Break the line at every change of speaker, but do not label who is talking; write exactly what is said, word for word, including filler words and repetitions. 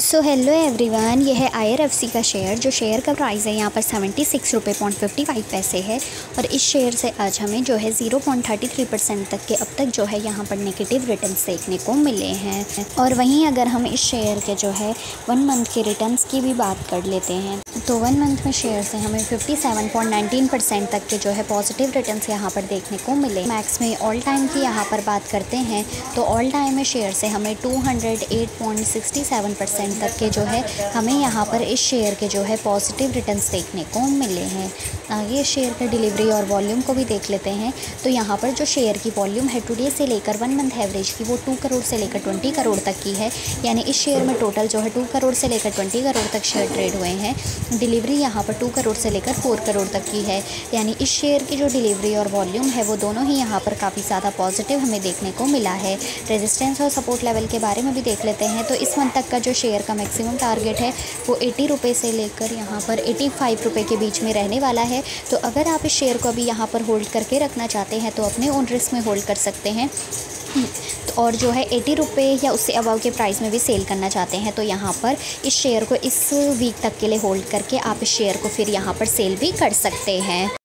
So hello everyone, ये है I R F C का शेयर। जो शेयर का प्राइस है यहाँ पर सेवेंटी सिक्स रुपये पॉइंट फिफ्टी फाइव पैसे है और इस शेयर से आज हमें जो है zero point thirty three percent तक के अब तक जो है यहाँ पर नेगेटिव रिटर्न्स देखने को मिले हैं। और वहीं अगर हम इस शेयर के जो है वन मंथ के रिटर्न्स की भी बात कर लेते हैं तो वन मंथ में शेयर से हमें fifty seven point nineteen percent तक के जो है पॉजिटिव रिटर्न्स यहाँ पर देखने को मिले। मैक्स में ऑल टाइम की यहाँ पर बात करते हैं तो ऑल टाइम में शेयर से हमें two hundred eight point sixty seven percent तक के जो है हमें यहाँ पर इस शेयर के जो है पॉजिटिव रिटर्न्स देखने को मिले हैं। आगे शेयर के डिलीवरी और वॉल्यूम को भी देख लेते हैं तो यहाँ पर जो शेयर की वॉल्यूम है टुडे से लेकर वन मंथ एवरेज की वो टू करोड़ से लेकर ट्वेंटी करोड़ तक की है। यानी इस शेयर में टोटल जो है टू करोड़ से लेकर ट्वेंटी करोड़ तक शेयर ट्रेड हुए हैं। डिलीवरी यहाँ पर टू करोड़ से लेकर फोर करोड़ तक की है। यानी इस शेयर की जो डिलीवरी और वॉल्यूम है वो दोनों ही यहाँ पर काफ़ी ज़्यादा पॉजिटिव हमें देखने को मिला है। रेजिस्टेंस और सपोर्ट लेवल के बारे में भी देख लेते हैं तो इस मंथ तक का जो शेयर का मैक्सिमम टारगेट है वो एटी रुपये से लेकर यहाँ पर एटी फाइव रुपये के बीच में रहने वाला है। तो अगर आप इस शेयर को अभी यहाँ पर होल्ड करके रखना चाहते हैं तो अपने ओन रिस्क में होल्ड कर सकते हैं। तो और जो है एटी रुपये या उससे अबव के प्राइस में भी सेल करना चाहते हैं तो यहाँ पर इस शेयर को इस वीक तक के लिए होल्ड करके आप इस शेयर को फिर यहाँ पर सेल भी कर सकते हैं।